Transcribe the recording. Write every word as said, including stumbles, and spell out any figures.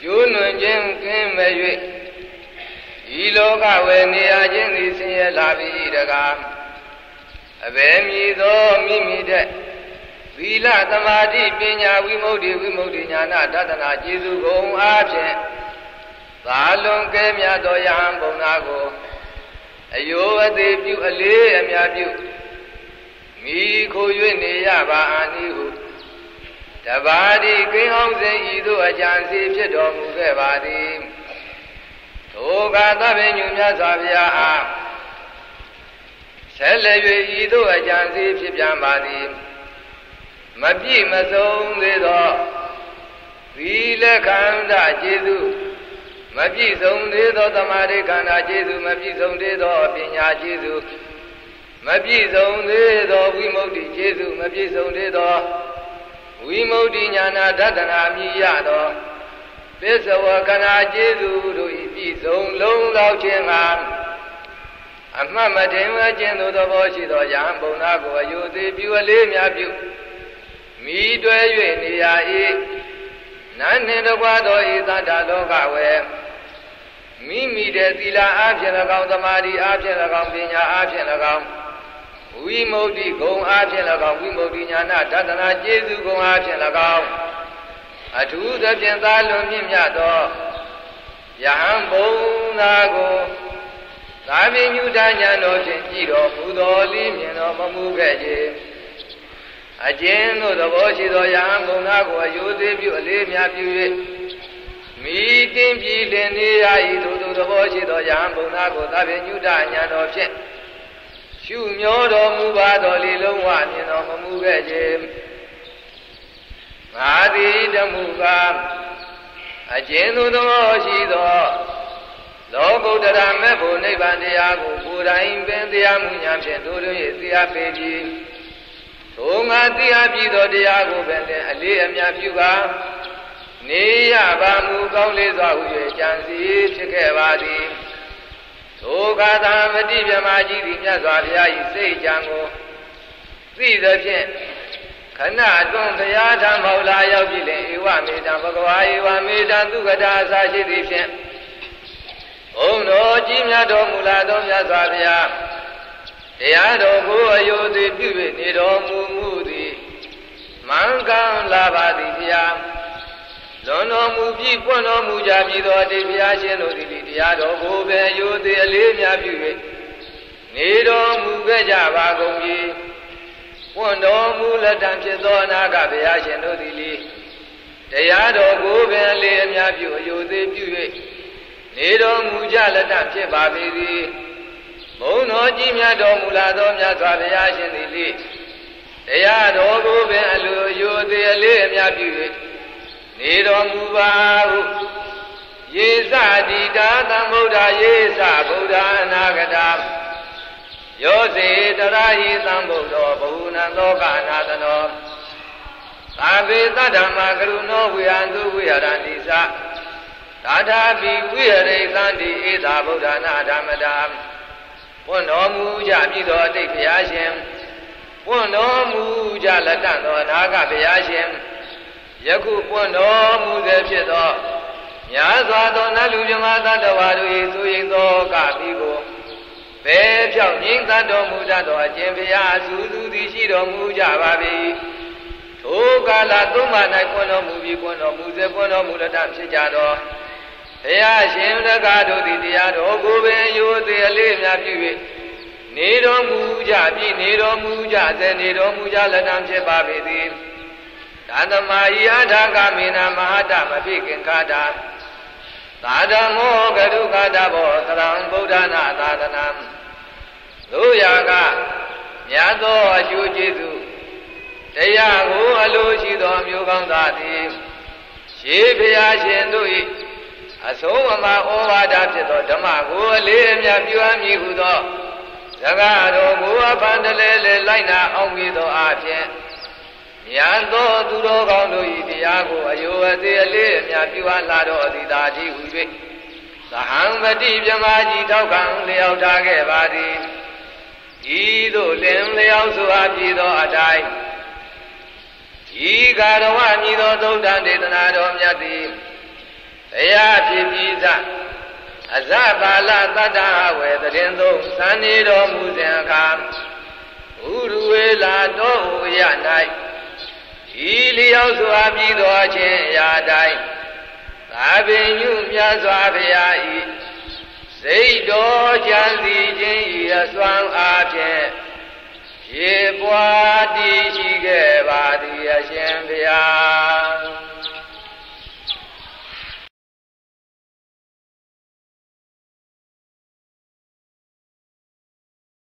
ကျိုးနွန်ခြင်းကင်းမဲ့၍ဒီလောကဝယ်နေရခြင်းသည်ဆင်းရဲလာပြီတကားအဘယ်မည်သောမိမိတဲ့သီလသမာဓိပညာဝိမု ക്തി ဝိမု ക്തി ဉာဏတတနာကျေစုကုန်အားဖြင့်သာလွန်ကဲမြတ်သောယဟန်ဘုံသားကိုအယောအသေးပြုအလေးအမြတ်ပြုမိခို၍နေရပါအာနိဟုတပါးဒီကိန်းအောင်စဉ်ဤသို့အကြံစီဖြစ်တော်မူခဲ့ပါသည်ထိုကသဗ္ဗညုမြတ်စွာဘုရားအားဆက်လက်၍ဤသို့အကြံစီဖြစ်ပြန်ပါသည်မပြည့်မစုံသေးသောသီလခန္ဓာကျေစုမပြည့်စုံသေးသောသမာဓိခန္ဓာကျေစုမပြည့်စုံသေးသောပညာကျေစုမပြည့်စုံသေးသောဝိမု ക്തി ကျေစုမပြည့်စုံသေးသောဝိမု ക്തി ဉာဏတတနာမြည်ရသောပစ္စဝကနာကျေစုတို့၏ပြည့်စုံလုံးလောက်ခြင်းကအမှတ်မတင်ဝခြင်းသို့သဘောရှိသောယဟန်ဘုံသားကိုအယုသေးပြုအလေးများပြုမိတွဲ၍နေရ၏နန်းနှင့်တကွာသောဤသတ္တလောကဝယ်မိမိတဲ့သီလအားဖြင့်၎င်းသမာဓိအားဖြင့်၎င်းပညာအားဖြင့်၎င်းဝိမု ക്തി ဂုံအားဖြင့်၎င်းဝိမု ക്തി ဉာဏတတနာကျေစုဂုံအားဖြင့်၎င်းအထူးသဖြင့်သာလွန်မြင့်မြတ်သောယဟန်ဘုံသားကိုသာဝိညုတဉာဏ်တော်ဖြင့်ကြည်တော်မူတော်လေးမြင်တော်မမူခဲ့ခြင်းအကျဉ်းတို့သဘောရှိသောယဟန်ဘုံသားကိုအယုသေးပြုအလေးများပြု၍မိတင်းပြည်လင်နေရ၏သို့သောသဘောရှိသောယဟန်ဘုံသားကိုသာဝိညုတဉာဏ်တော်ဖြင့်ရှုမျောတော်မူပါတော်လေလုံးဝမြင်တော်မမူခဲ့ခြင်းငါသည်တမှုကအကျဉ်းသူသဘောရှိသောလောကုတ္တရာမေဖို့နိဗ္ဗာန်တရားကိုကိုယ်တိုင်ပင်တရားမှုညာဖြင့်တို့တို့၏သိအပ်ပေသည်ထိုငါသိအပ်ပြီးသောတရားကိုပင်အလေးအမြတ်ပြုကာနေရပါမူကောင်းလေးစွာဟု၍ကြံစီဖြစ်ခဲ့ပါသည်ထိုကသာမတိမြမကြီးသည်မြတ်စွာဘုရား၏စိတ်ကြံကိုသိသဖြင့်ခဏအတွန်းတရားထံမောလာရောက်ပြီလေဧဝမေတံဘဂဝါဧဝမေတံသုခတာအစာရှိသည်ဖြင့်ဘုံတော်ကြီးမြတ်တော်မူလာသောမြတ်စွာဘုရားတရားတော်ကိုအယုသေးပြု၍နေတော်မူမူသည်မင်္ဂလာပါသည်ဘုရားလွန်တော်မူပြီးပွင့်တော်မူကြပြီသောအတိတ်ဘုရားရှင်တို့သည်တရားတော်ကိုပဲအယုသေးအလေးများပြု၍နေတော်မူခဲ့ကြပါကုန်ပြီပွင့်တော်မူလက်တံဖြစ်သောအနာဂတ်ဘုရားရှင်တို့သည်တရားတော်ကိုပဲအလေးအများပြုအယုသေးပြု၍နေတော်မူကြလက်တံဖြစ်ပါပေသည်ဘုံတော်ကြီးမြတ်တော်မူလာသောမြတ်စွာဘုရားရှင်သည်တရားတော်ကိုပင်အလိုယိုသေးအလေးအမြတ်ပြု၍နေတော်မူပါဟုယေသတိတာသံဗုဒ္ဓယေသဗုဒ္ဓအနာဂတယောစေတရာဟိသံဗုဒ္ဓဘဟုနံသောကအနာသနောသာဝေသတ္တမကရုဏောဝိဟံသူဝိဟရန္တိသသာထာပိဝိဟရိသန္တိဧသာဗုဒ္ဓနာဓမ္မတာပွင့်တော်မူကြပြီသောအတိတ်ဘုရားရှင်ပွင့်တော်မူကြလက်တံသောအနာဂတ်ဘုရားရှင်ယခုပွင့်တော်မူစေဖြစ်သောများစွာသောနတ်လူမြမသတ္တဝါတို့၏သူရင်သောကပိကိုဘယ်ဖြောင့်ငြိမ်းသတ်တော်မူတတ်သောအရှင်ဘုရားအစူးစူးသည်ရှိတော်မူကြပါ၏ထိုကာလသုံးပါး၌ပွင့်တော်မူပြီးပွင့်တော်မူစေပွင့်တော်မူလက်တံဖြစ်ကြသောဘုရားရှင်တကားတို့သည်တရားတော်ကိုပင်ယိုသေးအလေးများပြု၍နေတော်မူကြပြီနေတော်မူကြစေနေတော်မူကြလက်တံဖြစ်ပါပေသည်သန္တမယိအထာကမေနမဟာတမပိကင်္ခာတာသာဓမောကရုခာတဘောသရံဗုဒ္ဓနာသာသနာတို့ရာကမြတ်သောအကျိုးကျေးဇူးတရားကိုအလိုရှိသောမျိုးကောင်းသားသည်ရှေးဘုရားရှင်တို့၏အဆုံးအမဩဝါဒဖြစ်သောဓမ္မကိုအလေးအမြတ်ပြုအပ်မည်ဟုသောစကားတော်ကိုအဖန်တလဲလဲလိုက်နာအောင်ပြီးသောအဖြစ်မြတ်သောသူတော်ကောင်းတို့၏တရားကိုအယုအသေးအလေးအမြတ်ပြုအပ်လာတော်သည်သာတိဟု၍သဟံပတိမြမကြီးထောက်ခံလျောက်ထားခဲ့ပါသည်ဤသို့လင်လျောက်ဆိုအပ်ပြီးသောအတိုင်းဤကာရဝမြည်သောသုဒ္ဓဒေသနာတော်မြတ်သည်တရားဖြစ်ပြီးသအဇဘာလတတ္တဝေတရင်သုံးသံနေတော်မူစဉ်အခါဥရဝေလာတော်ဥရ၌ဤလျောက်စွာပြီးတော်ခြင်းအရာတိုင်းသာပင်ညုမြတ်စွာဘုရားဤစိတ်တော်ကြံစည်ခြင်းဤအစွမ်းအားဖြင့်ရေပွားတည်ရှိခဲ့ပါသည်အရှင်ဘုရား